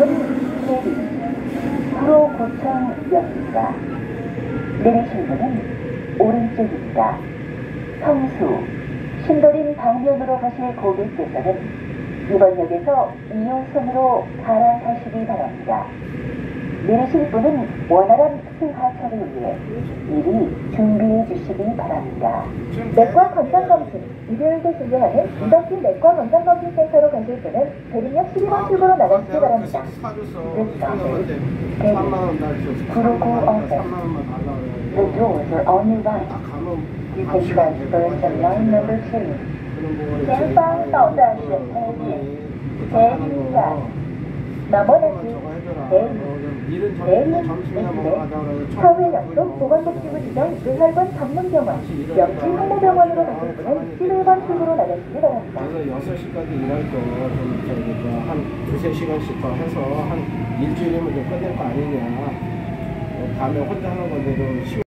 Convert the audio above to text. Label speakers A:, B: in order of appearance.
A: 입은 KBS 구로구청역입니다. 내리실 문은 오른쪽입니다. 성수, 신도림 방면으로 가실 고객께서는 이번 역에서 2호선으로 갈아타시기 바랍니다. 내리실 분은 원활한 승하차를 위해 미리 준비해 주시기 바랍니다. 내과 건강검진, 일요일도 진행하는 이덕진 내과 건강검진센터로 가실 분은 대림역 12번 출구로 나가시기 바랍니다. 구로구 office. The doors are on your right. You can transfer to line number 2. 前方到站是대림站. 넘어다시 대림 사회 약속 보건복지부 지정 의활관 전문병원 명진 홍모병원으로 가실 분은 11번 출구로 나가시기 바랍니다.
B: 그래서 6시까지 일할 거한 2~3시간씩 더 해서 한 일주일이면 좀 끝낼 거 아니냐. 밤에 혼자 하는 건데도